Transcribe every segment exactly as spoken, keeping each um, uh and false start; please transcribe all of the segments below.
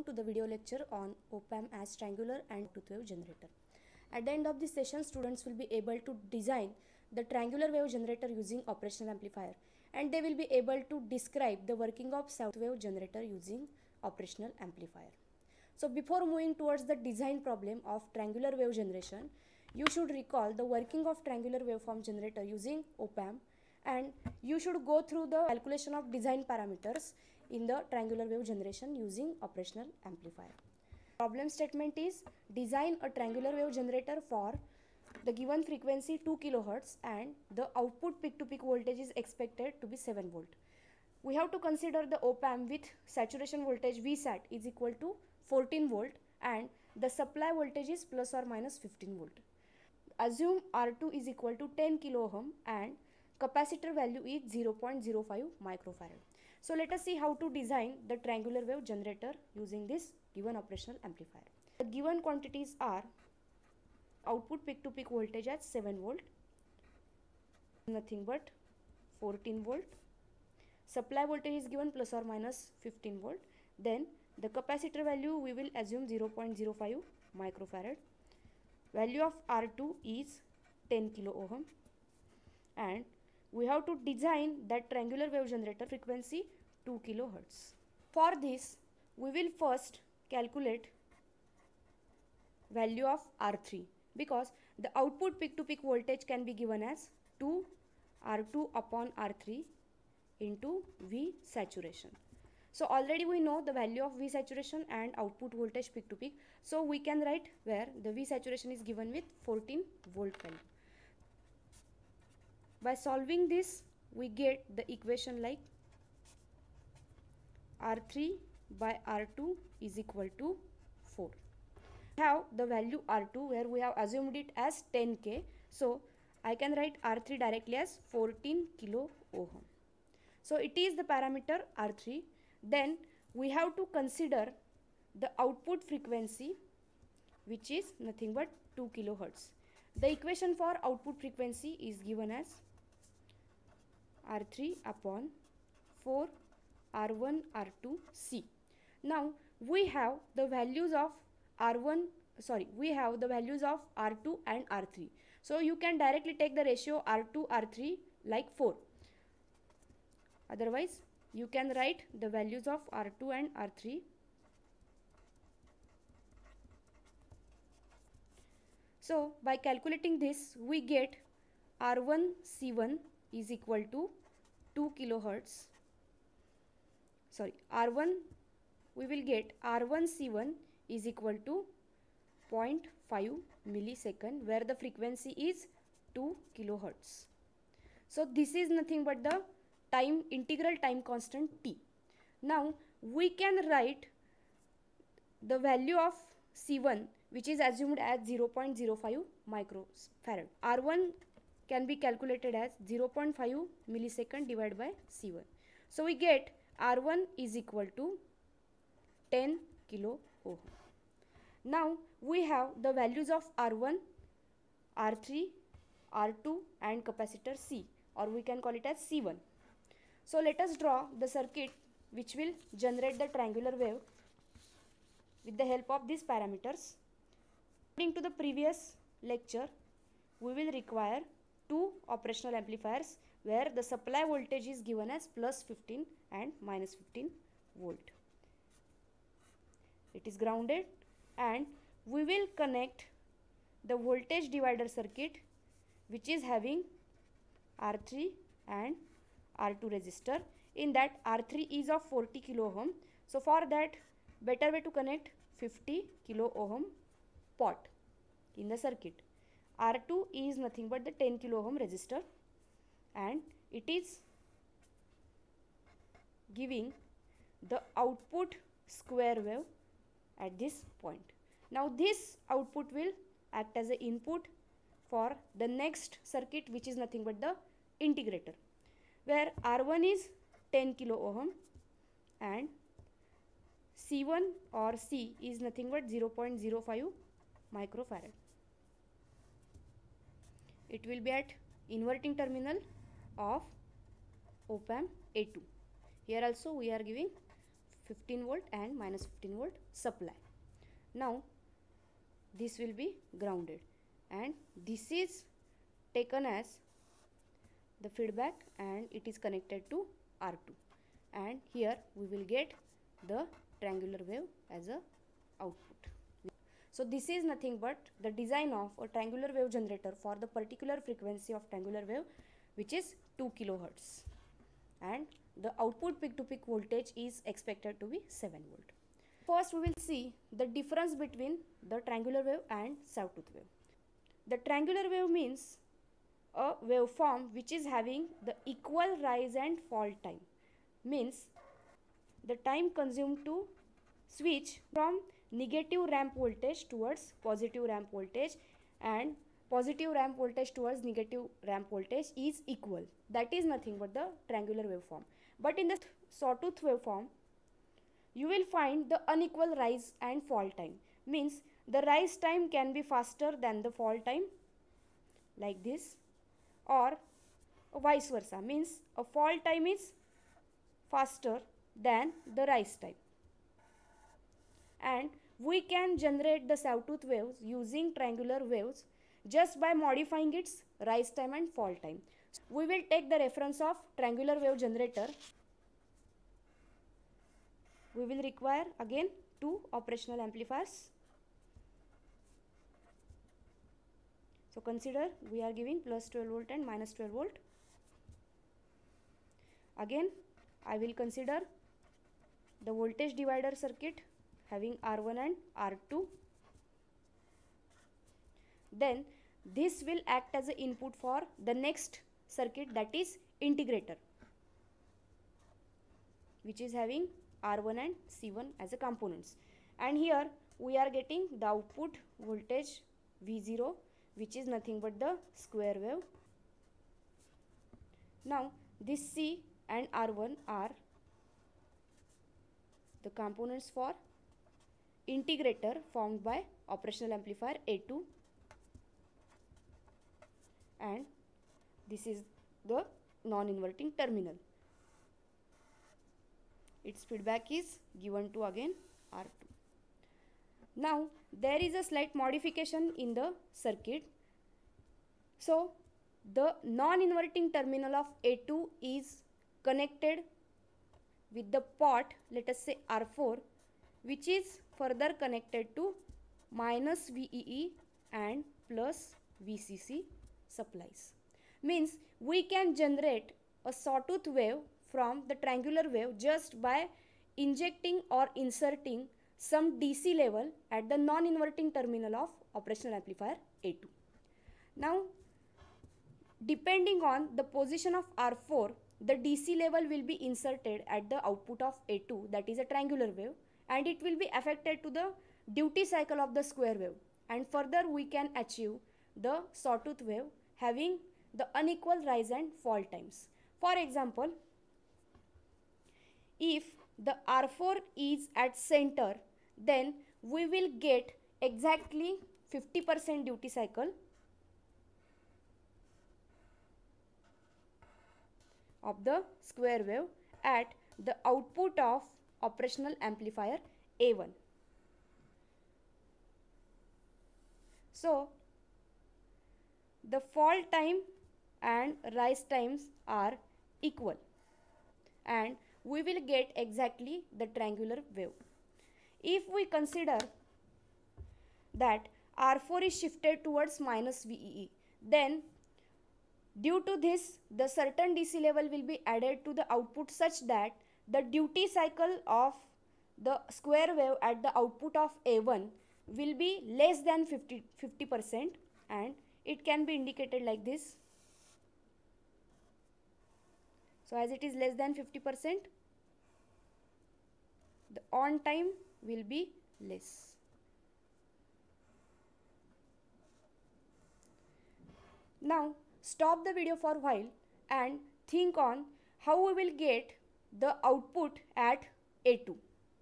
welcome to the video lecture on op-amp as triangular and tooth wave generator. At the end of this session, students will be able to design the triangular wave generator using operational amplifier, and they will be able to describe the working of sawtooth wave generator using operational amplifier. So before moving towards the design problem of triangular wave generation, you should recall the working of triangular waveform generator using op-amp, and you should go through the calculation of design parameters in the triangular wave generation using operational amplifier. Problem statement is design a triangular wave generator for the given frequency two kilohertz and the output peak to peak voltage is expected to be seven volt. We have to consider the op-amp with saturation voltage V sat is equal to fourteen volt and the supply voltage is plus or minus fifteen volt. Assume R two is equal to ten kilo ohm and capacitor value is zero point zero five microfarad. So let us see how to design the triangular wave generator using this given operational amplifier. The given quantities are output peak to peak voltage at seven volt, nothing but fourteen volt. Supply voltage is given plus or minus fifteen volt. Then the capacitor value we will assume zero point zero five microfarad. Value of R two is ten kilo ohm, and we have to design that triangular wave generator frequency two kilohertz. For this, we will first calculate value of R three because the output peak to peak voltage can be given as two R two upon R three into V saturation. So already we know the value of V saturation and output voltage peak to peak. So we can write where the V saturation is given with fourteen volt value. By solving this, we get the equation like R three by R two is equal to four. We have the value R two where we have assumed it as ten K. So I can write R three directly as fourteen kilo ohm. So it is the parameter R three. Then we have to consider the output frequency, which is nothing but two kilohertz. The equation for output frequency is given as R three upon four R one R two C. Now we have the values of R one, sorry, we have the values of R two and R three. So you can directly take the ratio R two R three like four. Otherwise, you can write the values of R two and R three. So by calculating this, we get R one C one is equal to two kilohertz. Sorry, R one, we will get R one C one is equal to zero point five millisecond, where the frequency is two kilohertz. So this is nothing but the time integral time constant T. Now we can write the value of C one, which is assumed as zero point zero five microfarad. R one can be calculated as zero point five millisecond divided by C one. So we get R one is equal to ten kilo ohm. Now we have the values of R one, R three, R two and capacitor C, or we can call it as C one. So let us draw the circuit which will generate the triangular wave with the help of these parameters. According to the previous lecture, we will require two operational amplifiers where the supply voltage is given as plus fifteen and minus fifteen volt. It is grounded, and we will connect the voltage divider circuit which is having R three and R two resistor. In that, R three is of forty kilo ohm. So for that, better way to connect fifty kilo ohm pot in the circuit. R two is nothing but the ten kilo ohm resistor, and it is giving the output square wave at this point. Now this output will act as an input for the next circuit, which is nothing but the integrator, where R one is ten kilo ohm and C one or C is nothing but zero point zero five microfarad. It will be at inverting terminal of op-amp A two. Here also we are giving fifteen volt and minus fifteen volt supply. Now this will be grounded and this is taken as the feedback and it is connected to R two, and here we will get the triangular wave as a output. So this is nothing but the design of a triangular wave generator for the particular frequency of triangular wave, which is two kilohertz, and the output peak to peak voltage is expected to be seven volt. First we will see the difference between the triangular wave and sawtooth wave. The triangular wave means a waveform which is having the equal rise and fall time, means the time consumed to switch from negative ramp voltage towards positive ramp voltage and positive ramp voltage towards negative ramp voltage is equal. That is nothing but the triangular waveform. But in the sawtooth waveform, you will find the unequal rise and fall time, means the rise time can be faster than the fall time, like this, or vice versa, means a fall time is faster than the rise time. And we can generate the sawtooth waves using triangular waves just by modifying its rise time and fall time. We will take the reference of triangular wave generator. We will require again two operational amplifiers. So consider we are giving plus twelve volt and minus twelve volt. Again I will consider the voltage divider circuit having R one and R two. Then this will act as an input for the next circuit, that is integrator, which is having R one and C one as a components. And here we are getting the output voltage V zero, which is nothing but the square wave. Now this C and R one are the components for integrator formed by operational amplifier A two, and this is the non-inverting terminal. Its feedback is given to again R two. Now there is a slight modification in the circuit. So the non-inverting terminal of A two is connected with the pot, let us say R four, which is further connected to minus V E E and plus V C C supplies. Means we can generate a sawtooth wave from the triangular wave just by injecting or inserting some D C level at the non-inverting terminal of operational amplifier A two. Now depending on the position of R four, the D C level will be inserted at the output of A two, that is a triangular wave, and it will be affected to the duty cycle of the square wave, and further we can achieve the sawtooth wave having the unequal rise and fall times. For example, if the R four is at center, then we will get exactly fifty percent duty cycle of the square wave at the output of operational amplifier A one. So the fall time and rise times are equal, and we will get exactly the triangular wave. If we consider that R four is shifted towards minus V E E, then due to this the certain D C level will be added to the output such that the duty cycle of the square wave at the output of A one will be less than fifty percent, and it can be indicated like this. So as it is less than fifty percent, the on time will be less. Now stop the video for a while and think on how we will get the output at A two.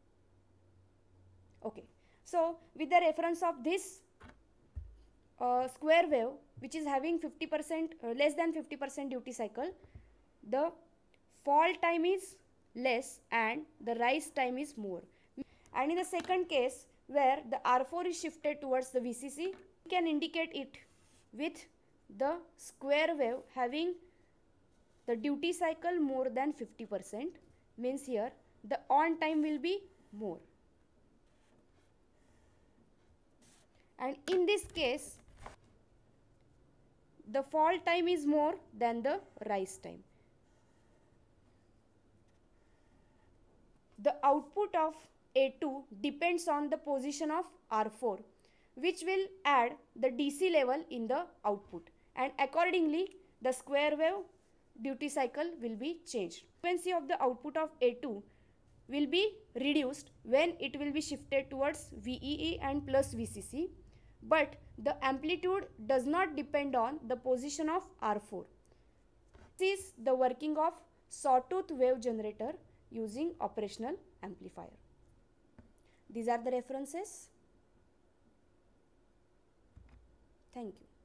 Okay, so with the reference of this uh, square wave which is having fifty percent uh, less than fifty percent duty cycle, the fall time is less and the rise time is more. And in the second case, where the R four is shifted towards the V C C, we can indicate it with the square wave having the duty cycle more than fifty percent, means here the on time will be more. And in this case, the fall time is more than the rise time. The output of A two depends on the position of R four, which will add the D C level in the output, and accordingly the square wave duty cycle will be changed. Frequency of the output of A two will be reduced when it will be shifted towards V E E and plus V C C, but the amplitude does not depend on the position of R four. This is the working of sawtooth wave generator using operational amplifier. These are the references. Thank you.